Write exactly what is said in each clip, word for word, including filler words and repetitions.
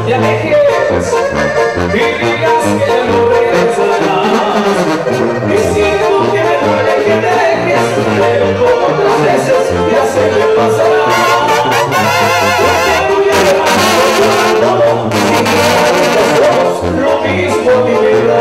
te alejes y digas que no regresarás, diciendo que me duele que te dejes, pero como otras veces ya se me pasará. Porque voy a llorando y los dos lo mismo mi vida.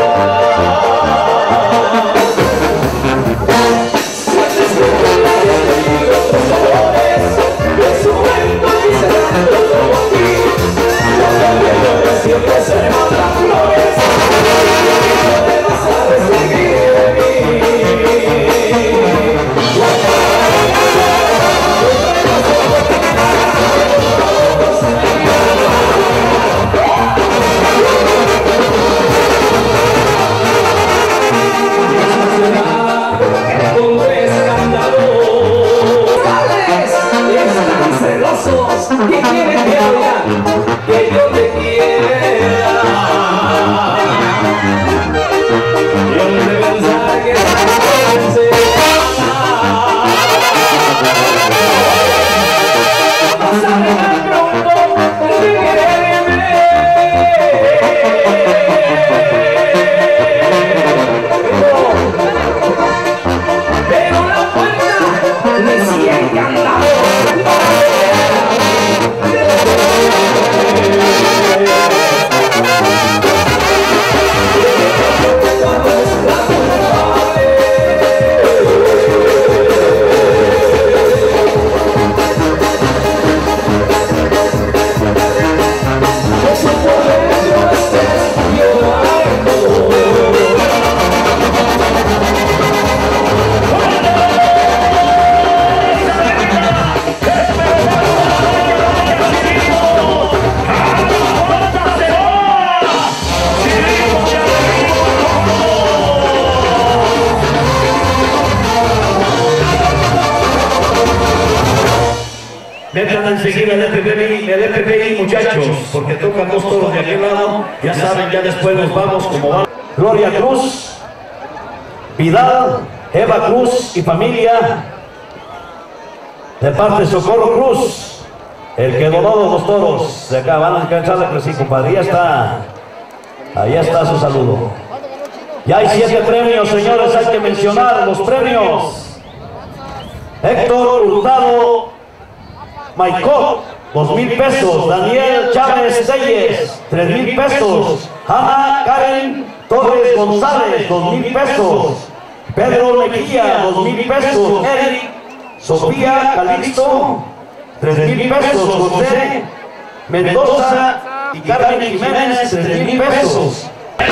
Sientes que te han tenido otros amores, en su momento quise darlo todo a ti. Siempre seremos las flores y no te vas a recibir de mí. Encontré escándalos, tales están celosos y quieren que vean que yo te quiera. Yo no te pensaba que era vas a dejar pronto de quererme. Pero la puerta me sigue encantado. Metan enseguida el F P V I, el F P I, muchachos, porque tocan dos toros de aquel lado. Ya saben, ya después nos vamos como va. Gloria Cruz, Vidal, Eva Cruz y familia, de parte de Socorro Cruz, el que donó los toros. De acá van a alcanzar la sí, compadre. Ya está, ahí está su saludo. Ya hay siete premios, señores, hay que mencionar los premios. Héctor Hurtado Maicó, dos mil pesos. Daniel Chávez Telles, tres mil pesos. Ana Karen Torres González, dos mil pesos. Pedro Mejía, dos mil pesos. Eric Sofía Calixto, tres mil pesos. José Mendoza y Carmen Jiménez, tres mil pesos.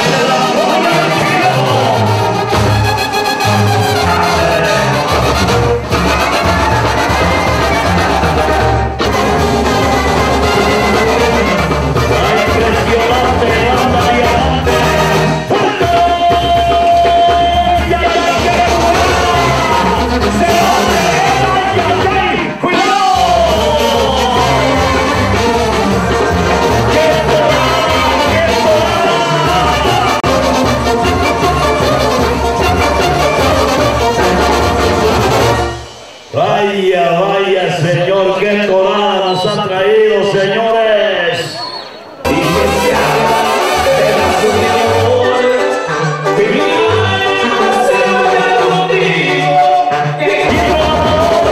Vaya, vaya, señor, qué torada nos ha traído, señores. Y que se haga pedazo de amor, vivir cerca contigo, que quiero amor.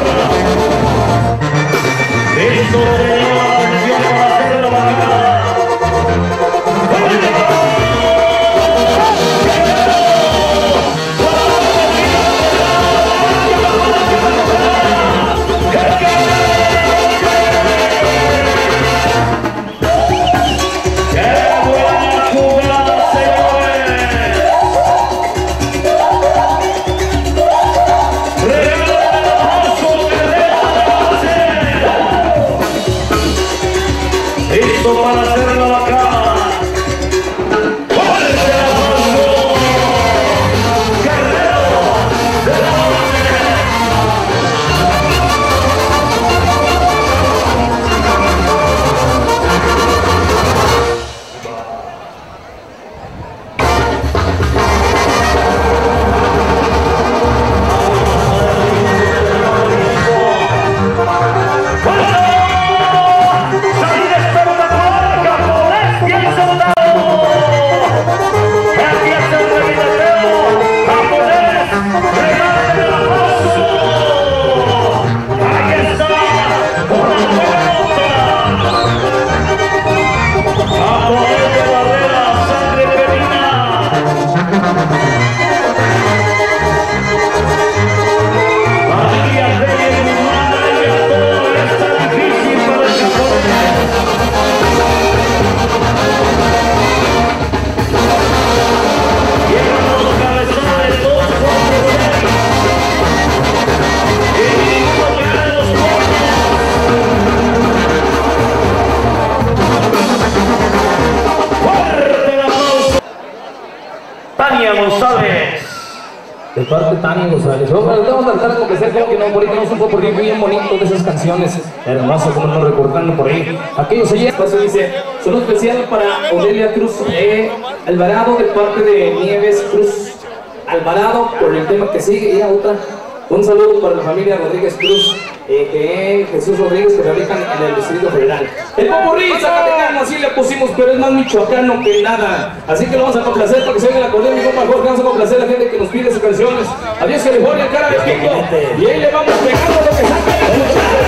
Listo, señor, atención para hacer la batida. Yeah! parte Tani González. Vamos a tratar de complacer, creo que no, por ahí tenemos un poco bien bonito de esas canciones. Hermoso, como no recordando por ahí. Aquellos se llevan. Paso dice, solo especial para Odelia Cruz eh, Alvarado, de parte de Nieves Cruz Alvarado, por el tema que sigue. Y a otra, un saludo para la familia Rodríguez Cruz, eh, que Jesús Rodríguez, que radican en el Distrito Federal. El popurrí zacatecano, así le pusimos, pero es más michoacano que nada. Así que lo vamos a complacer para que se oiga el acordeón, mi compa Jorge. Vamos a complacer a la gente que nos pide sus canciones. Adiós California, cara de pico. Y ahí le vamos pegando lo que saca de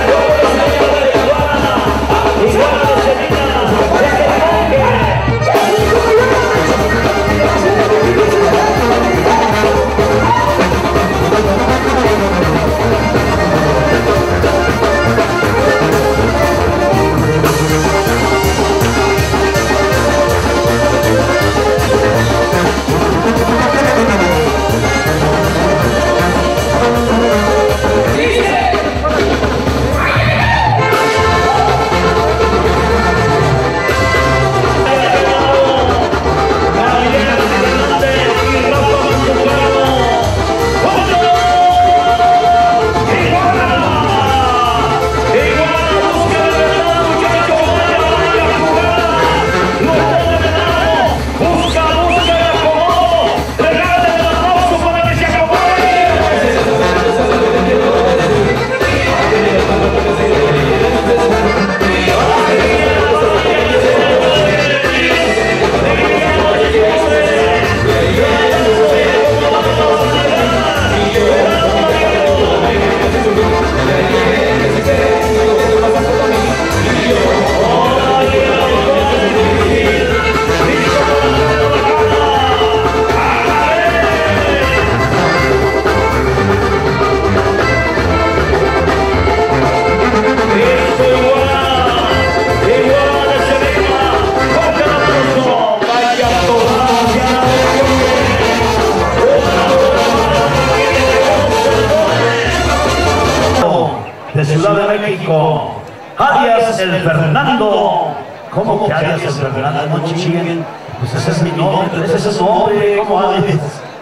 de Ciudad de México, alias el Fernando. ¿Cómo que alias el Fernando? No chinguen. Pues ese es mi nombre, ese es su nombre. ¿Cómo alias?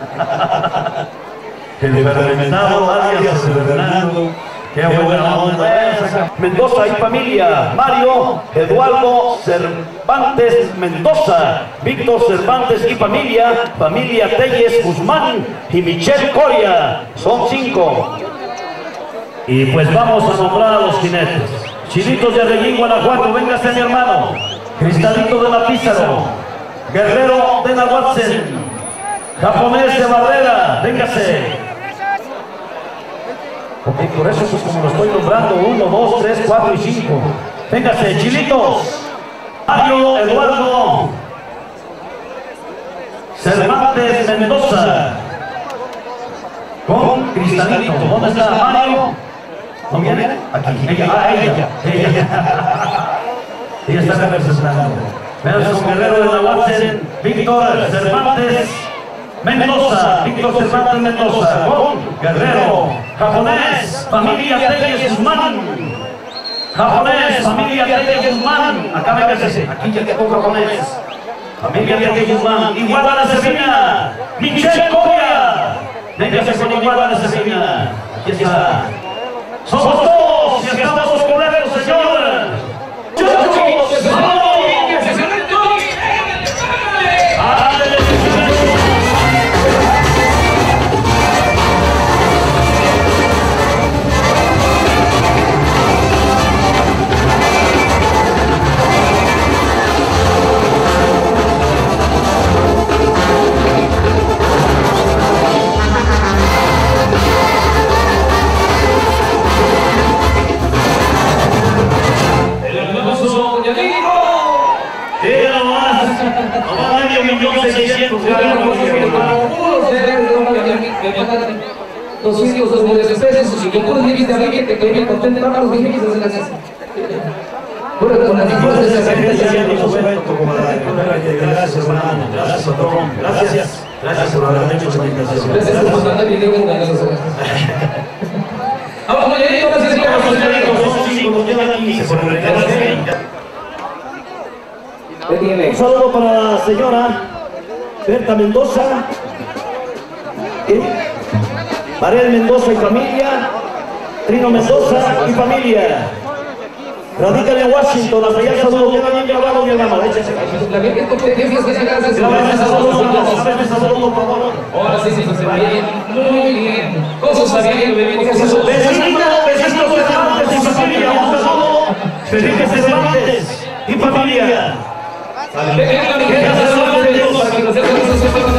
El Fernando, alias el Fernando. Qué buena onda. Mendoza y familia, Mario Eduardo Cervantes Mendoza, Víctor Cervantes y familia, familia Telles Guzmán y Michelle Coria, son cinco. Y pues vamos a nombrar a los jinetes. Chilitos de Arreguín, Guanajuato, véngase mi hermano. Cristalito de la Pízaro, Guerrero de Nahuatzen, Japonés de Barrera, véngase. Ok, por eso pues como lo estoy nombrando, uno, dos, tres, cuatro y cinco. Véngase, Chilitos. Mario Eduardo Cervantes Mendoza. Con Cristalito. ¿Dónde está Mario? ¿No viene? Aquí. Ella. Ah, ella. Ella. Ella está representando. Veamos con Guerrero de Nahuatzen, Víctor Cervantes Mendoza. Víctor Cervantes Mendoza. Con Guerrero. Japonés, familia Telles Guzmán. Japonés, familia Telles Guzmán. Acá véngase. Aquí ya te pongo japonés. Familia Telles Guzmán. Igual a la Sevilla. Michelle Coria. Véngase con Igual de Cecina. Aquí está. Somos todos y estamos los culeros, señor. Los hijos de los especies y con puros niños de ambiente que vienen contentos para los niños de la casa. Bueno, con las fuerzas de esa gente ya nos gracias, hermano. Gracias, patrón. Gracias. Gracias por haberme hecho esta invitación. Gracias por mandar video con la casa. Vamos, Moñadito, gracias. Un saludo para la señora Berta Mendoza. ¿Eh? Mariel Mendoza y familia, Trino Mendoza y familia. Radican en Washington, hasta allá el saludo, queda bien grabado mi hermano, échese. Ahora sí, sí, se va bien, muy bien. Cosas bien, Vecino, vecinos Cervantes y familia, un saludo. Felipe Cervantes y familia. Venga, mi gente, saludos para que nos den los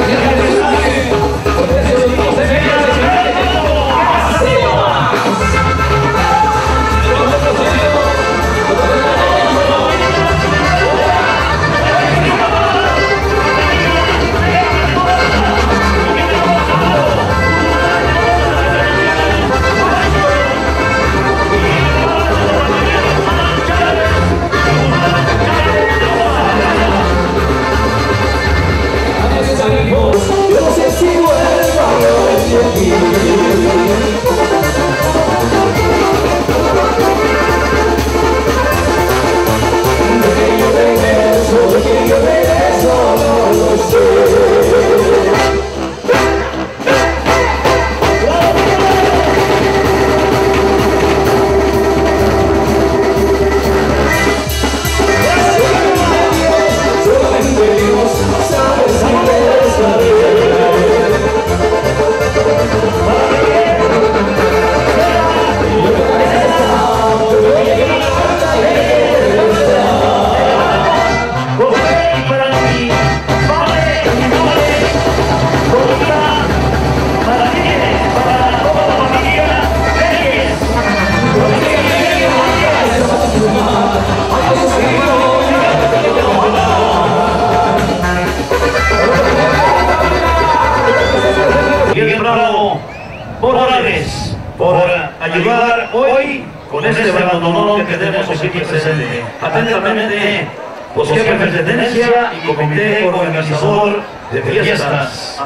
Morales por ayudar hoy con este bandonón que tenemos aquí presente. Atentamente, los jefes de presidencia y comité organizador de fiestas.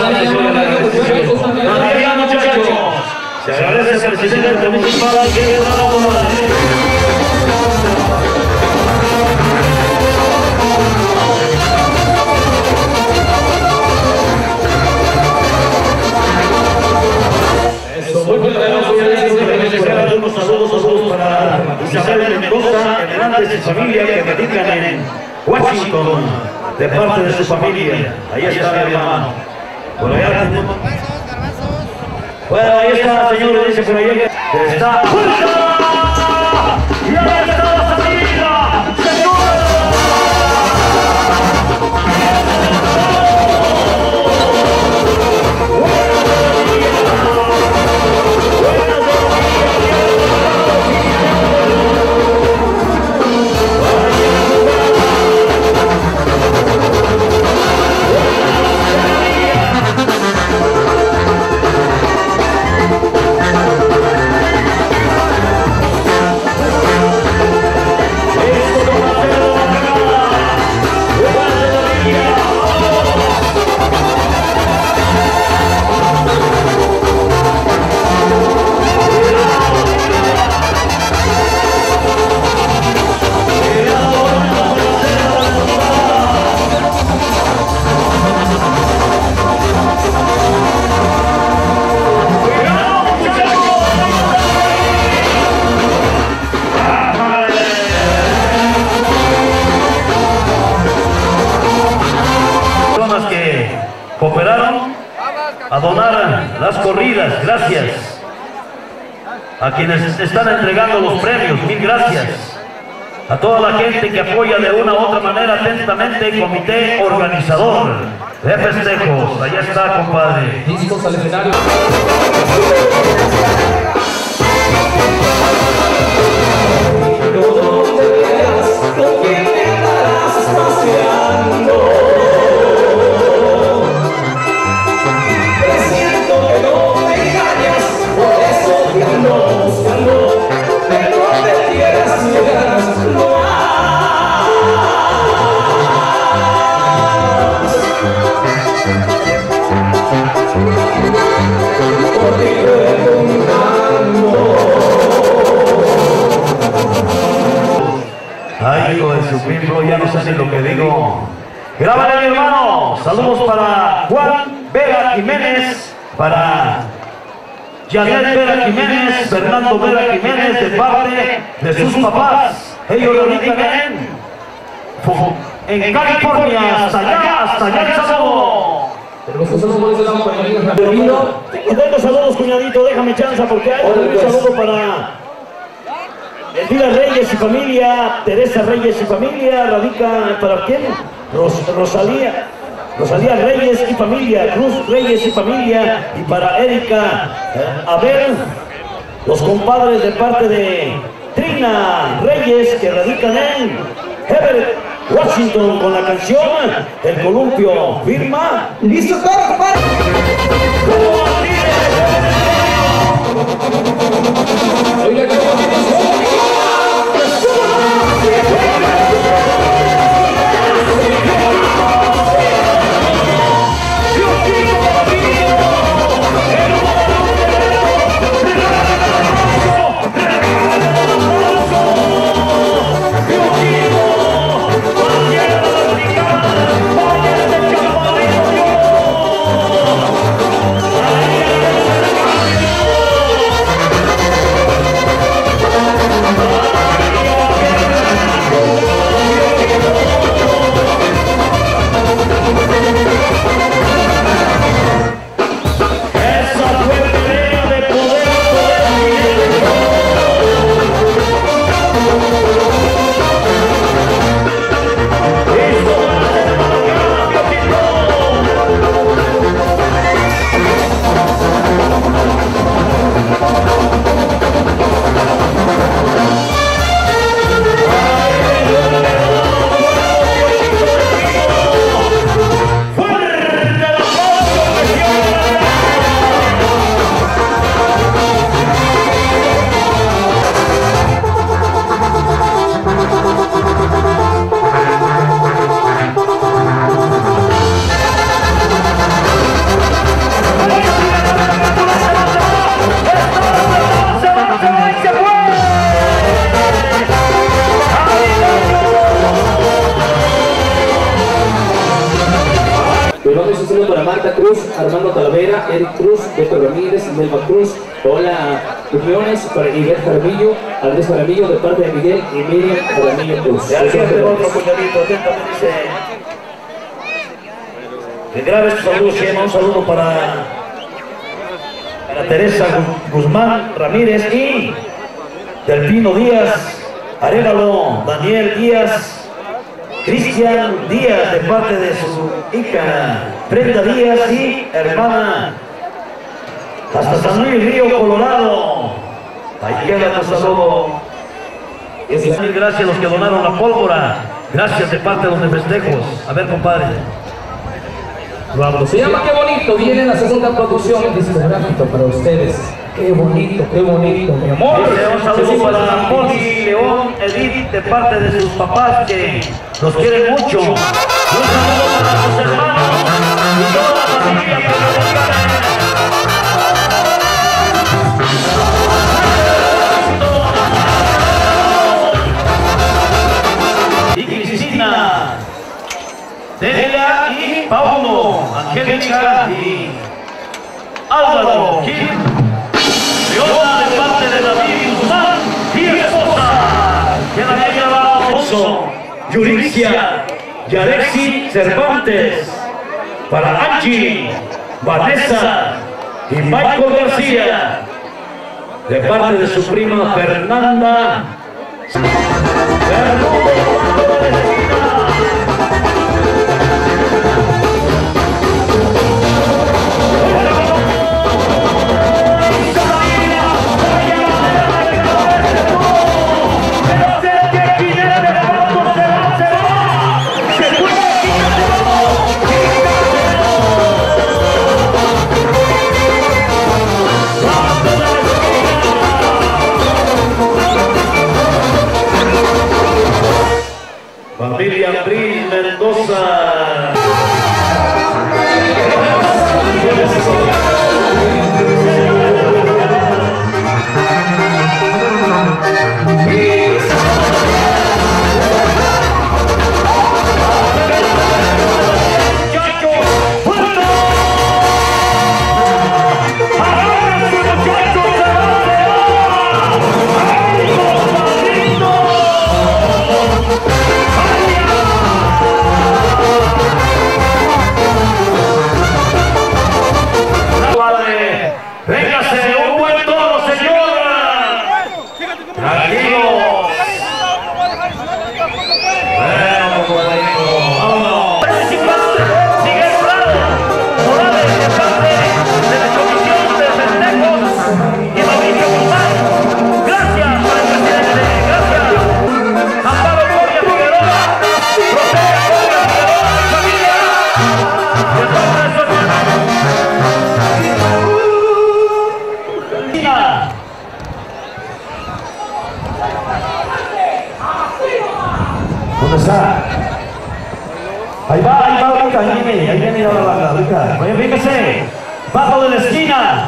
Todavía, muchachos, se agradece al presidente municipal que unos saludos, saludos para Isabel Mendoza, Hernández y familia que radican en Washington, de parte de su familia. Ahí está mi hermano. Por allá tenemos. Bueno, ahí está, señor, dice por ahí que está. Y ahí está la salida, señor. Cooperaron a donar las corridas, gracias. A quienes están entregando los premios, mil gracias. A toda la gente que apoya de una u otra manera atentamente el comité organizador de festejos. Allá está, compadre. Listos al escenario. Donde veas con quién te andarás paseando. Presiento que no me engañas, por eso te ando buscando. Pero te quieras llegar, no por ti preguntando. Ay, hijo de su pimplo, ya no sé ni lo que digo. Grábale, mi hermano. Saludos para Juan Vega Jiménez, para Janet Vera Jiménez, Fernando Vera Jiménez, de parte de sus papás. Ellos radican en, en California, hasta allá, hasta allá el saludo. Tengo saludos, cuñadito, déjame chance porque hay un saludo para Elvira Reyes y familia, Teresa Reyes y familia, radica para quién? Ros, Rosalía. Rosalía Reyes y familia, Cruz Reyes y familia, y para Erika eh, Abel, los compadres de parte de Trina Reyes que radican en Everett, Washington, con la canción El Columpio. Firma. ¡Listo, para, para! Oiga, ¿qué para Marta Cruz, Armando Talavera, Eric Cruz, Beto Ramírez, Melba Cruz, hola, uniones para Ivette Jaramillo, Andrés Jaramillo, de parte de Miguel y Miriam Jaramillo Cruz. Ya tengo otro cuñadito, atentamente dice. Que grave estos saludos, un saludo para, para Teresa Guzmán Ramírez y Delfino Díaz, Arévalo, Daniel Díaz, Cristian Díaz, de parte de su hija Brenda Díaz y hermana hasta San Luis Río Colorado. Ahí queda tu saludo. Mil gracias a los que donaron la pólvora. Gracias de parte de los de festejos. A ver, compadre. Vamos. Se llama Qué Bonito. Viene la segunda producción discográfica para ustedes. Qué bonito, qué bonito, mi amor. Dice, un saludo para Poli, León, Edith, de parte de sus papás que los quieren mucho. Un saludo para sus hermanos y toda la familia que nos quieren. Y Cristina, Delia y Paulo, Angélica y Álvaro, Kim. Leona, de parte de David Guzmán y esposa, que la haya dado Yurixia, Yarexi Cervantes, para Angie, Vanessa y Michael García, de parte de su prima Fernanda. Familia Abril Mendoza. Chacho, fuerte. Ahí va, ahí va ahorita, ahí viene, ahí viene la banda, ahorita. Oye, fíjese, Pato de la esquina.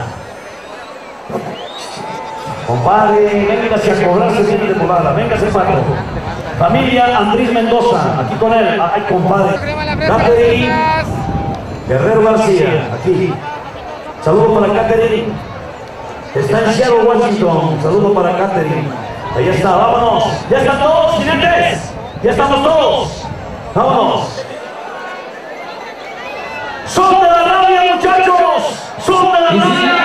Compadre, véngase a cobrarse bien de volada, véngase Pato. Familia Andrés Mendoza, aquí con él. Ay, compadre. Catherine Guerrero García, aquí. Saludos para Catherine. Está en Seattle, Washington. Saludos para Catherine. Ahí está, vámonos. Ya están todos, jinetes. Ya estamos todos. Vámonos. ¡Son de la rabia, muchachos! ¡Son de la rabia!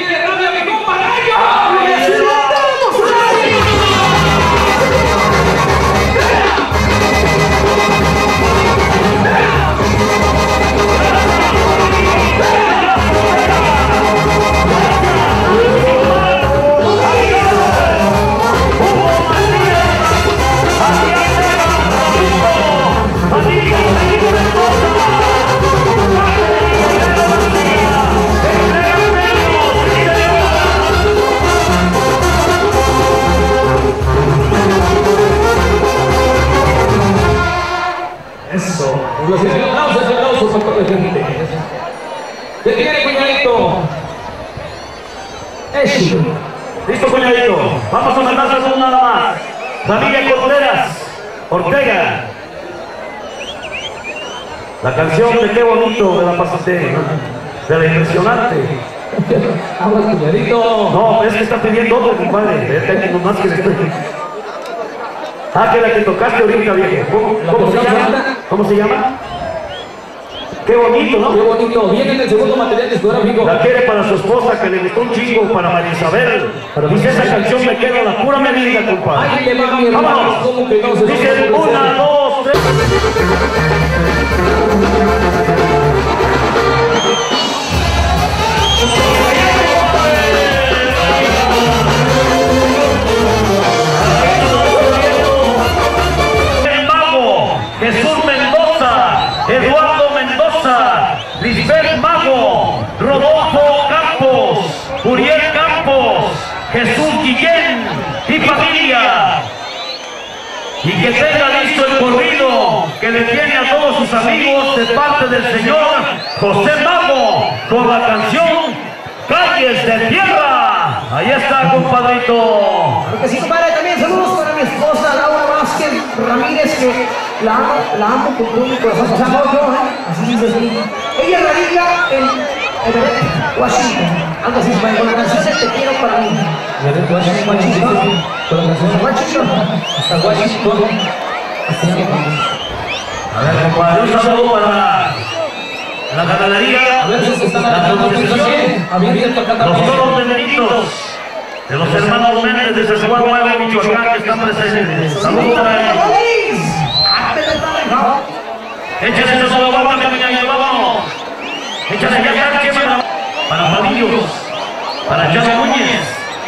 Eso. Los aplausos, aplausos a toda la gente. ¿Qué tiene, cuñadito? Eso. Listo, cuñadito. Vamos a mandar saludos nada más. Familia Contreras, Ortega. La canción de Qué Bonito de la pasante, de la impresionante. Vamos, cuñadito. No, es que está pidiendo otro, compadre. Es técnico más que le estoy. Ah, que la que tocaste ahorita, viejo. ¿Cómo, cómo se llama? ¿Cómo se llama? Qué bonito, ¿no? Qué bonito. Viene en el segundo material discográfico. La quiere para su esposa, que le gustó un chingo, para María Isabel. Dice, esa canción me queda la pura medida, compadre. Ahí le va mi hermano. Vámonos. ¿Cómo que no se Dice, una, dos, tres. Jesús Mendoza, Eduardo Mendoza, Lisbeth Mago, Rodolfo Campos, Uriel Campos, Jesús Guillén y familia. Y que tenga listo el corrido que le tiene a todos sus amigos de parte del señor José Mago con la canción Calles de Tierra. Ahí está, compadrito. Porque sí, compadre, también saludos para mi esposa Laura Vázquez Ramírez, que la amo, la amo con todo mi corazón. O sea, no yo, ¿eh? Así es así. Ella radica en Everett, Washington. Algo así, con la canción de Te quiero para mí. Everett, Washington. Washington. Con la canción Washington. hasta Washington. A ver, compadre, un saludo para la ganadería, A ver si están la asociación, abierto acá los también. toros benditos de los hermanos Méndez de Zazuá Nuevo, Michoacán, que están presentes. Saludos para ellos. Échale esa sola barba, caminando, vámonos. Échale ya, que para, para Padillos, para Chava Núñez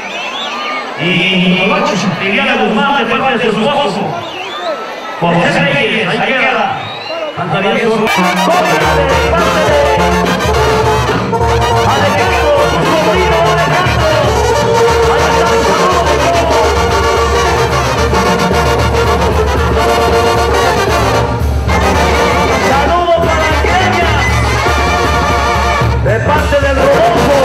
y Liliana Guzmán de parte de su esposo. José Reyes, ahí queda. Cantaría su de parte de al equipo, su sobrino Alejandro. Ahí está el saludo de todos. Saludo para Kenia, de parte del Rodolfo.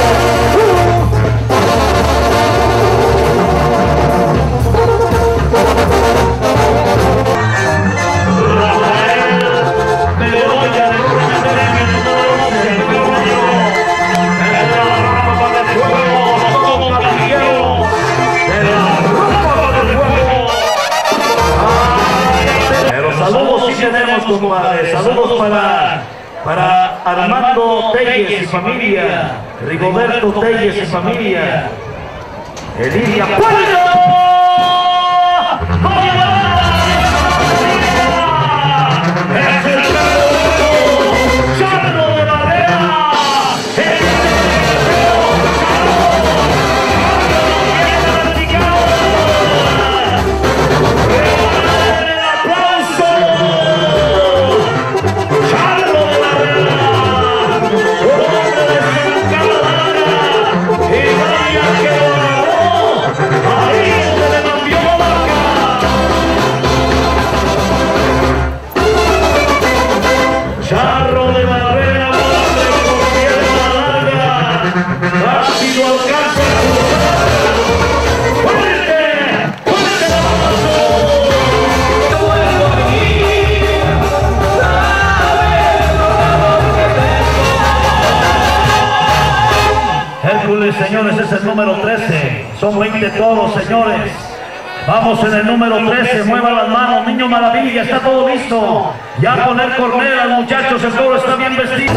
Saludos sí tenemos, compadre. Saludos para, para Armando Telles y familia, Rigoberto Telles y familia, Elidia Puerto. señores, es el número trece. Son veinte toros, señores. Vamos en el número trece, muevan las manos, Niño Maravilla, está todo listo. Ya poner corneras, muchachos, el toro está bien vestido.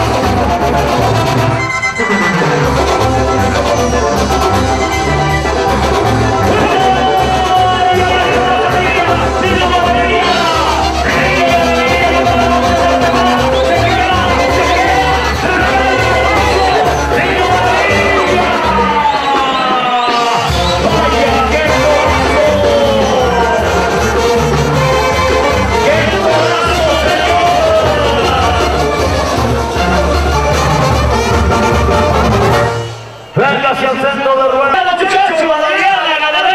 Hacia el centro de rueda, muchachos, la Adriana, la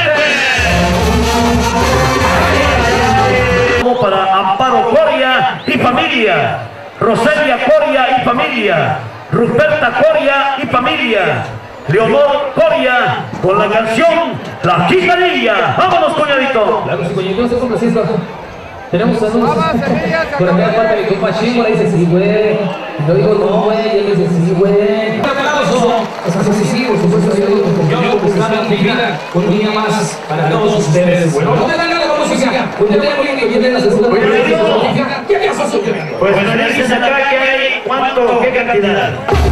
Adriana. Para Amparo Coria y familia, Roselia Coria y familia, Ruperta Coria y familia, Leonor Coria con la canción La Quintanilla. Vámonos, coñadito. Claro, sí, coñadito, no sé cómo es esto. Tenemos saludos. Por acá aparte mi compa Chingo le dice sí, güey. Yo digo no, güey. Él dice sí, güey. Un aplauso. Es así, sí, por supuesto. Yo digo, yo buscando mi vida un día más para todos ustedes. Bueno, no te dan la música. Usted ve muy bien que viene la segunda. ¿Qué pasó? Pues me dicen acá que hay cuánto, qué cantidad.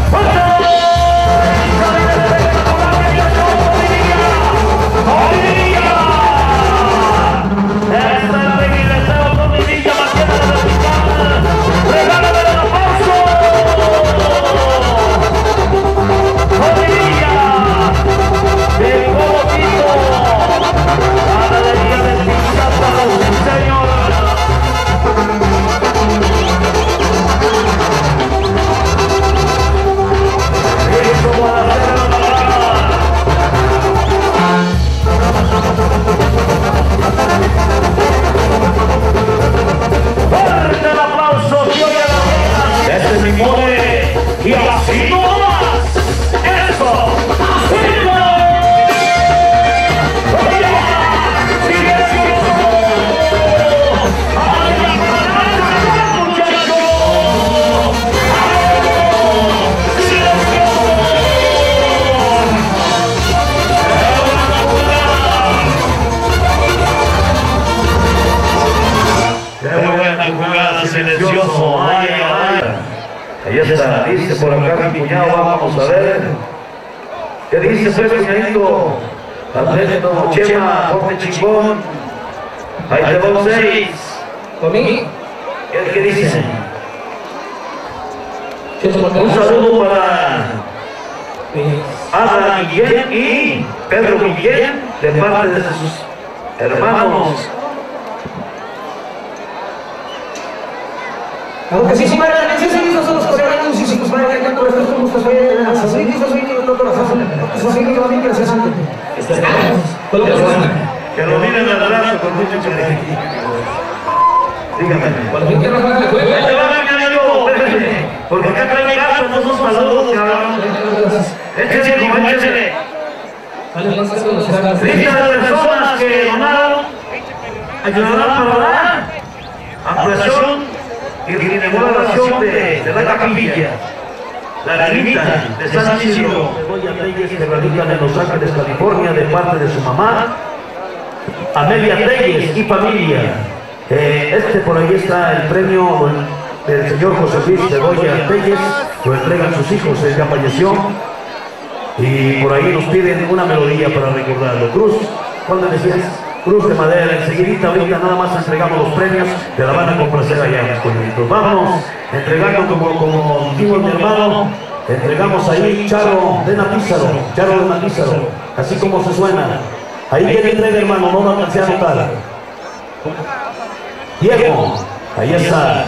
Y así no más. Eso. Así no. Qué buena jugada, silencioso. Ay, ay. Ahí está, dice por acá mi cuñado, vamos a ver. ¿Qué dice pues, cuñadito? Atento, Chema, ponte chingón. Ahí te vamos seis. ¿Conmigo? ¿Qué, qué dice? Un saludo para Ada Guillén y Pedro Guillén, de parte de sus hermanos. Aunque sí, sí, para la mención, sí, no son los coreanos, sí, sí, pues para que con estos como ustedes vayan a las así, sí, sí, no todas las hacen, así que no tienen que hacer antes. Que lo miren al brazo con mucho cariño. Dígame. Porque acá trae gato, no son saludos, cabrón. Échale, como échale. Lista de personas que donaron, ayudarán para dar ampliación y remodelación de, de la capilla, la ermita de San Isidro Begoya Telles, que radican en Los Ángeles, California, de parte de su mamá, Amelia Telles y familia. Eh, este por ahí está el premio del señor José Luis Begoya Telles, lo entregan sus hijos, él ya falleció, y por ahí nos piden una melodía para recordarlo. Cruz, ¿cuándo decías? Cruz de madera, enseguidita ahorita nada más entregamos los premios, te la van a complacer allá, coñaditos. Vamos entregando como, como dijimos mi hermano, entregamos ahí Charo de Napízaro, Charo de Napízaro, así como se suena. Ahí que le entrega, hermano, no lo alcancé a notar. Diego, ahí está.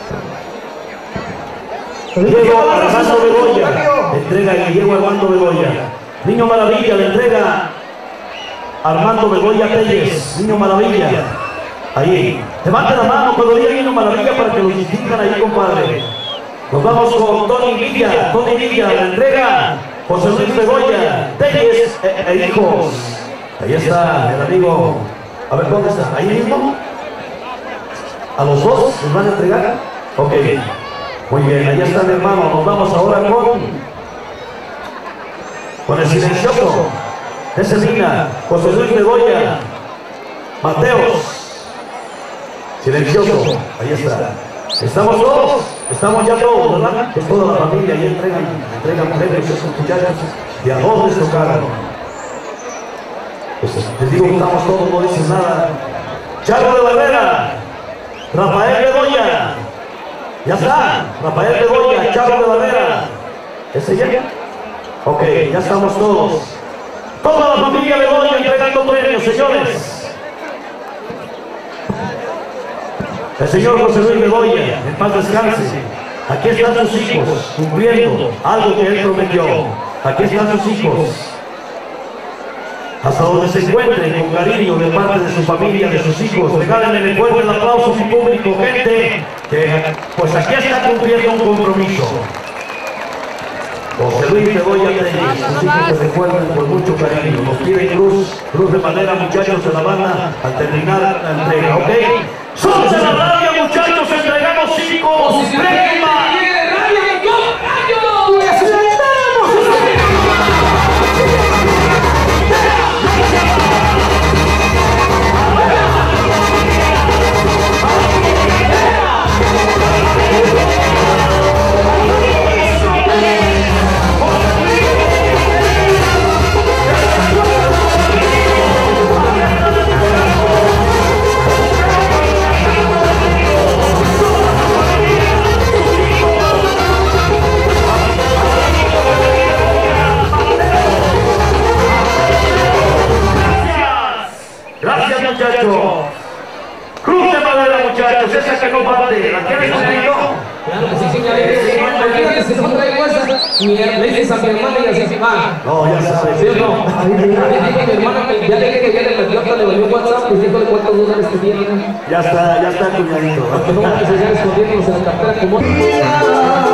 Diego Armando Begoya, entrega a Diego Armando Begoya. Niño Maravilla, le entrega Armando Begoya Telles, Niño Maravilla. Ahí. Levante la mano cuando diga Niño Maravilla para que lo distingan ahí, compadre. Nos vamos con Tony Villa. Tony Villa, la entrega José Luis Begoya Telles e, e hijos. Ahí está el amigo. A ver, ¿dónde está? ¿Ahí mismo? ¿A los dos les van a entregar? Ok. Muy bien, ahí está mi hermano. Nos vamos ahora con con el silencioso de Semina, José Luis Bedoya, Mateos, silencioso, ahí está. Estamos todos, estamos ya todos, ¿verdad? Es toda la familia y entregan, entregan premios a esos muchachos y a dónde les tocaron. Pues les digo que estamos todos, no dicen nada. Charlo de Barrera, Rafael Bedoya, ya está, Rafael Bedoya, Charlo de Barrera, ¿ese ya? Ok, ya estamos todos. Toda la familia Bedoya entregando premios, señores. El señor José Luis Bedoya, en paz descanse. Aquí están sus hijos, cumpliendo algo que él prometió. Aquí están sus hijos. Hasta donde se encuentren, con cariño de parte de su familia, de sus hijos. Regálenle el fuerte el aplauso a su público, gente, que pues aquí está cumpliendo un compromiso. José Luis Bedoya Telles, sus hijos se recuerdan con mucho cariño. Nos pide cruz, cruz de madera, muchachos de la banda, al terminar la entrega, ¿ok? ¡Somos de la radio, muchachos! ¡Entregamos cinco premios! Gracias, muchachos. Cruz de madera, muchachos, esa que no parte. ¿La quieres conmigo? Claro que sí, señores. Imagínate, se pone ahí igual. Le dices a mi hermana y así, va. No, ya sabes. ¿Sí o no? A mí dijo mi hermana que ya le dije que ya le metió hasta le volvió WhatsApp, pues dijo de cuántos dólares que tiene. Ya está, ya está cuñadito. Que no vamos a seguir escondiéndonos en la cartera como...